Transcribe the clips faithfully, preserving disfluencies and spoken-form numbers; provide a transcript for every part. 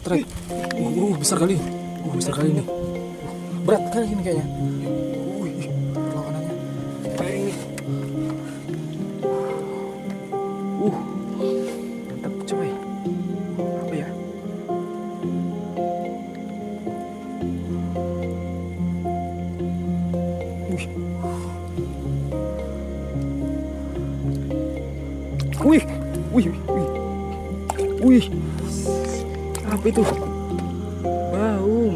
strike. Uh, uh, besar kali. Uh, besar kali nih. Uh, berat kali ini kayaknya. Uh, perlawanannya. Kayak ini. Uh, mantap coy. Apa ya? Wih, wih, wih, wih, apa itu? Baung.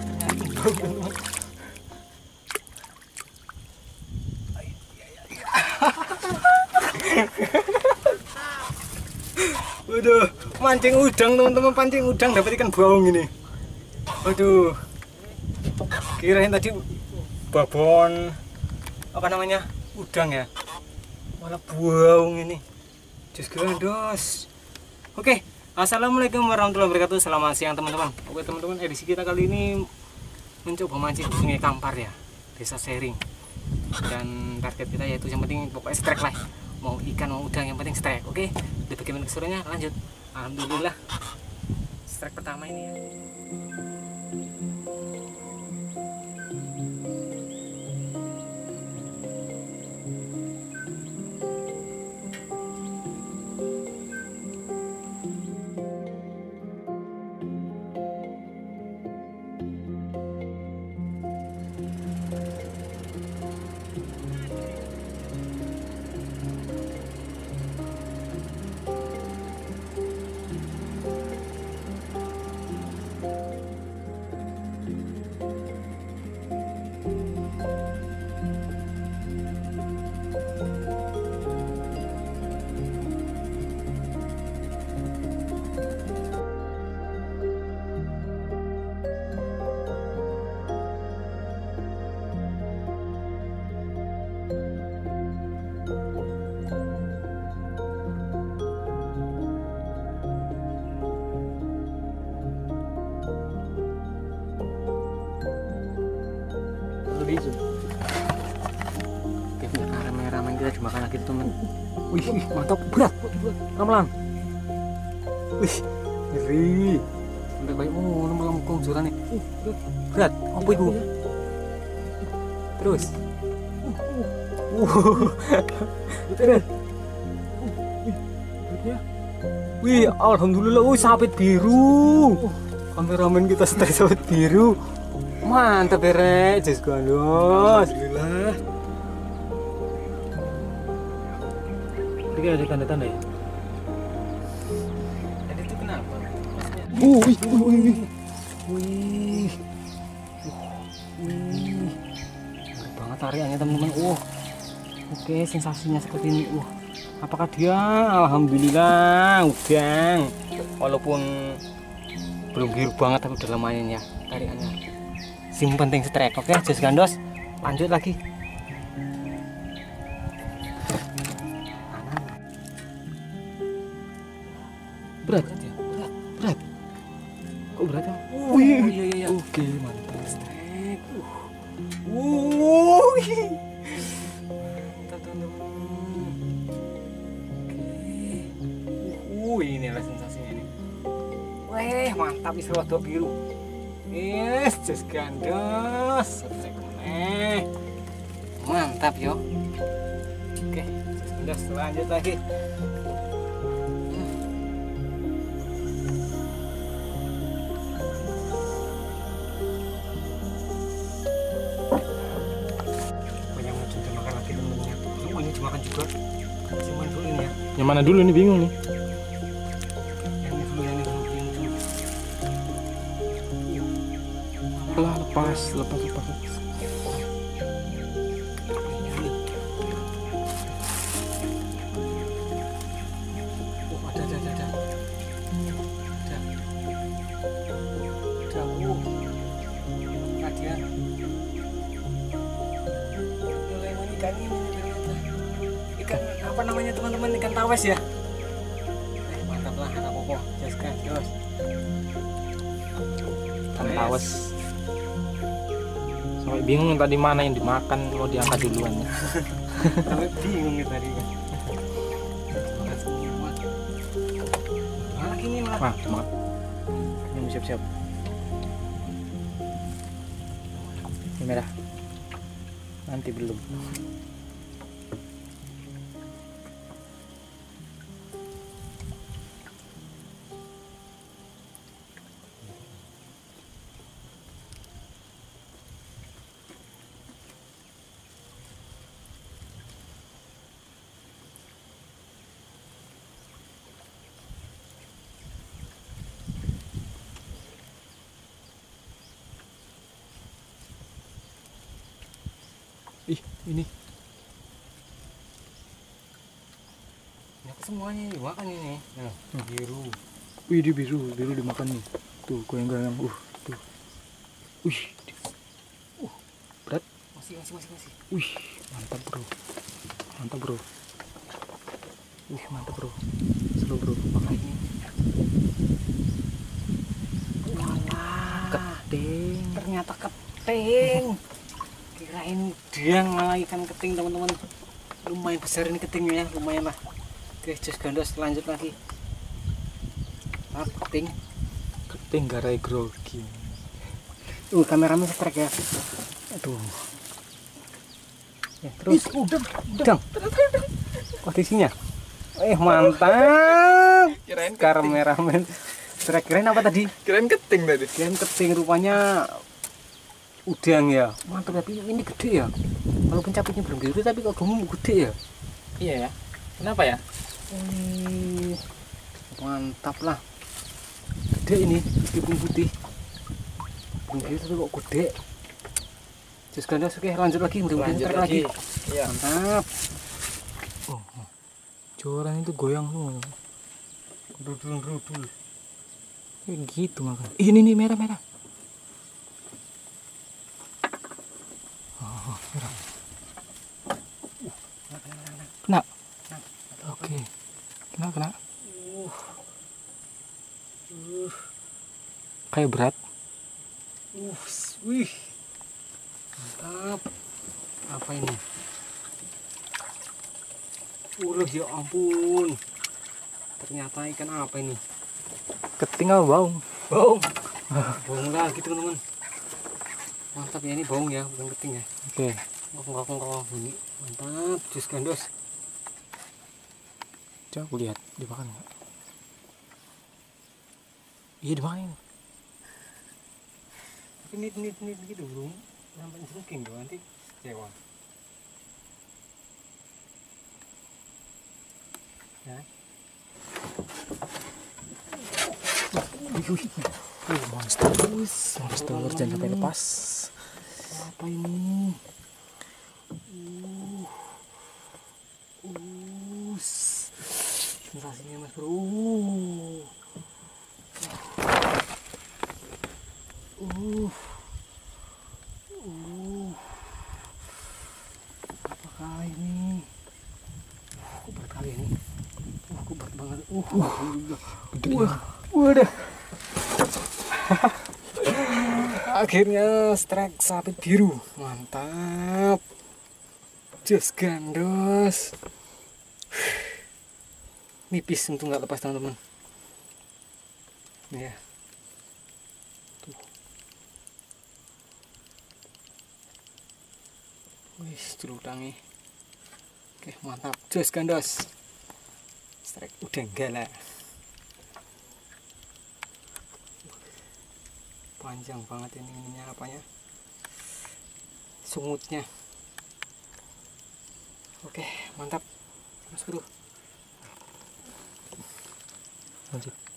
Waduh, mancing udang teman-teman, pancing udang dapat ikan baung ini. Waduh, kirain tadi babon apa namanya udang ya, malah baung ini. Jus gandos. Oke, assalamualaikum warahmatullahi wabarakatuh. Selamat siang teman-teman. Oke teman-teman, edisi kita kali ini mencoba mancing di Sungai Kampar ya, Desa Sering. Dan target kita yaitu yang penting pokoknya strike lah. Mau ikan mau udang yang penting strike. Oke, di bagaimana keseruannya lanjut. Alhamdulillah strike pertama ini ya. Oke, kameramen kita cuma makan lagi teman. Wih, mantap, berat, berat, wih, ngeri. Sampai baik, oh, malam kelungsuran nih. Uh, berat, apa itu? Terus, uh, terus, wih, alhamdulillah, wih, sapit biru. Kameramen kita strike sapit biru. Mantap ya Rek, jus gandos. Alhamdulillah. Ini ada tanda-tanda ya? Tadi itu kenapa? Uh, wih, wih, wih, wih, wih, wih, ngeri banget tariannya teman-teman. Uh, oke, sensasinya seperti ini. Uh, apakah dia? Alhamdulillah, udang. Walaupun belum biru banget tapi udah lumayan ya tariannya. Yang penting strike. Oke, jus gandos, lanjut lagi. Berat ya? Berat, berat. Kok berat ya? Oh, iya, iya, iya. Oke, mantap strike. Uh, mantap teman-teman. Oke, uh, inilah sensasinya nih. Weh, mantap isi rodok biru. Yes, jus gandos. Eh, mantap yo. Oke, jus gandos lanjut lagi. Banyak mau coba makan lagi temennya. Oh, ini dimakan juga. Cuman dulu ini ya. Yang mana dulu nih, bingung nih. Lah, lepas, lepas, lepas, lepas. Oh, ada, ada, ada, ada. Ada. Ada. Oh. Ada. Mulai ikan ini ternyata. Ikan apa namanya teman-teman? Ikan tawes ya. Eh, mantap lah, anak popo. Jas kan, terus. Ikan tawes. Sampai bingung tadi mana yang dimakan, mau diangkat duluan ya. Sampai bingung nih tadi kan. Malah gini malah. Wah, maaf. Ini bisa siap. Ini merah. Nanti belum. Ih, ini. Ya, semuanya dimakan ini. Nah, biru. Wih, di biru, biru dimakan nih. Tuh, goyang-goyang. Uh, tuh. Wih. Uh, berat. Masih, masih, masih, masih. Wih, mantap bro. Mantap bro. Wih, mantap bro. Seru bro. Makan ini. Walah, Keting. ternyata keting. Kirain dia malah ikan keting teman-teman. Lumayan besar ini ketingnya, lumayan lah. Oke, just gandos lanjut lagi. Ah, keting. Keting garai grogi. Uh, kameramen strike ya. Aduh. Ya, terus Ih, udang, udang. Kondisinya. Eh, mantap. Kirain Kameramen strike, kirain apa tadi? Kirain keting tadi. Kirain keting, rupanya udang ya. Mantap, tapi ini gede ya. Walaupun capitnya belum gede tapi kok gemuk gede ya. Iya ya. Kenapa ya? Wih, mantap lah. Gede ini, meskipun putih. Belum gede tapi kok gede. Terus gandos, oke lanjut lagi, mudah-mudahan Lanjut strike lagi. lagi. Iya. Mantap. Oh, joran itu goyang semua. Rudul-rudul. Kayak gitu makan. Ih, ini nih merah-merah. Oh, merah. Kena. Oke. Kena, kena. Uh. Uh. Kayak berat. Uh, wih. Mantap. Apa ini? Ulah, ya ampun. Ternyata ikan apa ini? Keting apa baung? Baung. Baung lagi teman-teman. Mantap ya, ini baung ya, bukan keting ya. Oke. Ngokong-ngokong bunyi. Mantap, jus gandos. Coba aku lihat dimakan nggak? Iya dimakan ini. Tapi nit-nit-nit gitu belum sampai jengking doang nanti kecewa. Ya. Oh, monster. Monster jangan sampai lepas. Apa ini? Uh. Uh. Sensasinya Mas Bro. Uh. Uh. Uh. Apakah ini? Uh, kok berat kali ini? Uh, kok berat banget. Uh, uh. Gede. Wah, wadah. Akhirnya strike sapit biru. Mantap. Jos gandos. Nipis untuk nggak lepas teman-teman. Ya. Tuh. Wih, celutangi. Oke, mantap. Jos gandos. Strike udah enggak lah. Panjang banget ini ininya apanya, sungutnya. Oke, mantap Mas Bro. Lanjut.